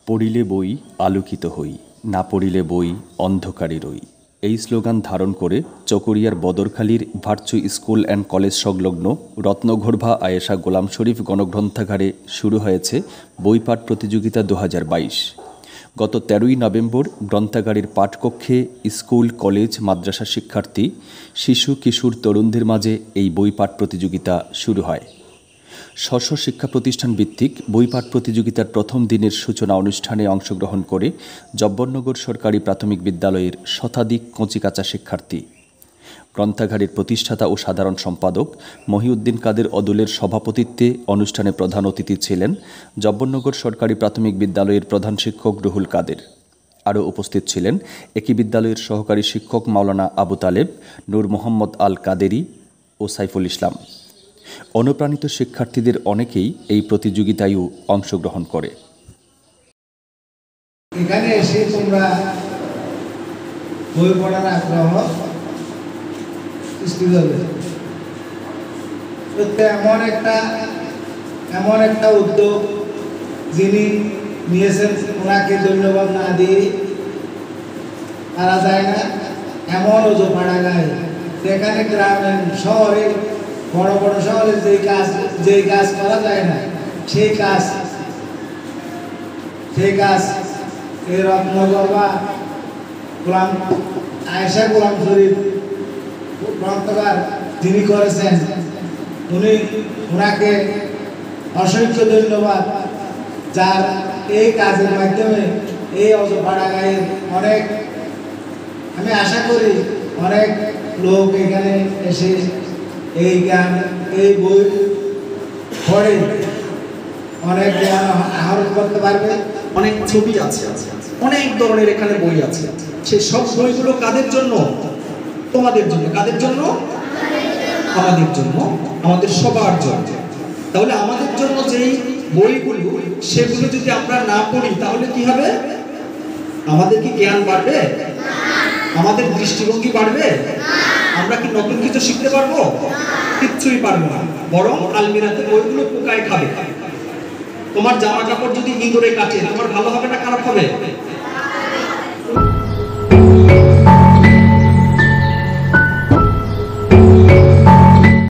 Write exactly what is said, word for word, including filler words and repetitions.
পড়িলে বই আলোকিত হই, না পড়িলে বই অন্ধকারে রই। এই স্লোগান ধারণ করে চকরিয়ার বদরখালীর ভার্চু স্কুল অ্যান্ড কলেজ সংলগ্ন রত্নগর্ভা আয়েশা গোলাম শরীফ গণগ্রন্থাগারে শুরু হয়েছে বইপাঠ প্রতিযোগিতা দু হাজার বাইশ। গত তেরোই নভেম্বর গ্রন্থাগারের পাঠকক্ষে স্কুল, কলেজ, মাদ্রাসা শিক্ষার্থী, শিশু, কিশোর, তরুণদের মাঝে এই বইপাঠ প্রতিযোগিতা শুরু হয়। স্ব শিক্ষা প্রতিষ্ঠান ভিত্তিক বইপাঠ প্রতিযোগিতার প্রথম দিনের সূচনা অনুষ্ঠানে অংশগ্রহণ করে জব্বরনগর সরকারি প্রাথমিক বিদ্যালয়ের শতাধিক কচিকাঁচা শিক্ষার্থী। গ্রন্থাগারের প্রতিষ্ঠাতা ও সাধারণ সম্পাদক মহিউদ্দিন কাদের অদুলের সভাপতিত্বে অনুষ্ঠানে প্রধান অতিথি ছিলেন জব্বরনগর সরকারি প্রাথমিক বিদ্যালয়ের প্রধান শিক্ষক রুহুল কাদের। আরও উপস্থিত ছিলেন একই বিদ্যালয়ের সহকারী শিক্ষক মাওলানা আবু তালেব, নূর মোহাম্মদ আল কাদেরি ও সাইফুল ইসলাম। অনুপ্রাণিত শিক্ষার্থীদের অনেকেই এই প্রতিযোগিতায়ও অংশগ্রহণ করে। এখানে এসে তোমরা বই পড়ার আগ্রহ সৃষ্টি হবে। এমন একটা এমন একটা উদ্যোগ যিনি নিয়েছেন, ওনাকে ধন্যবাদ না দিয়ে পারা যায় না। এমন ওজো পাড়া গায়ে যেখানে গ্রামে শহরে বড় বড় শহরে যেই কাজ যেই কাজ করা যায় না, সেই কাজ সেই কাজ এই রত্নগর্ভা গোলাম আয়েশা গোলাম শরীফ গ্রন্থাগার যিনি করেছেন, উনি ওনাকে অসংখ্য ধন্যবাদ, যার এই কাজের মাধ্যমে এই অজপাড়া গায়ের অনেক, আমি আশা করি অনেক লোক এখানে এসে এই জ্ঞান এই বই পড়ে অনেক জ্ঞান আহরণ করতে পারবে। অনেক ছবি আছে, অনেক ধরনের এখানে বই আছে। সেই সব বইগুলো কাদের জন্য? তোমাদের জন্য। কাদের জন্য? আমাদের জন্য, আমাদের সবার জন্য। তাহলে আমাদের জন্য যেই বইগুলো, সেগুলো যদি আমরা না পড়ি তাহলে কি হবে? আমাদের কি জ্ঞান বাড়বে? আমাদের দৃষ্টিভঙ্গি বাড়বে? আমরা কি নতুন কিছু শিখতে পারবো? কিচ্ছুই পারবো না, বরং আলমিরাতে বইগুলো পোকায় খাবে। তোমার জামা কাপড় যদি ইঁদুরে কাটে, তোমার ভালো হবে না খারাপ হবে?